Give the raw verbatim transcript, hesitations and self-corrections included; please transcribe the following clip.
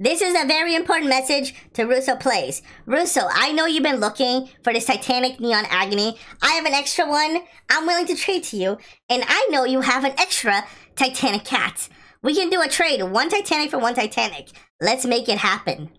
This is a very important message to Russo Plays. Russo, I know you've been looking for this Titanic Neon Agony. I have an extra one I'm willing to trade to you. And I know you have an extra Titanic Cat. We can do a trade, one Titanic for one Titanic. Let's make it happen.